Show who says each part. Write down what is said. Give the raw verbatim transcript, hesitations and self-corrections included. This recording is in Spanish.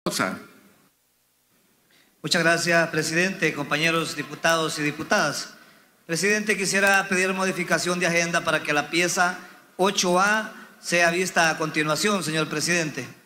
Speaker 1: Muchas gracias, presidente, compañeros diputados y diputadas. Presidente, quisiera pedir modificación de agenda para que la pieza ocho A sea vista a continuación, señor presidente.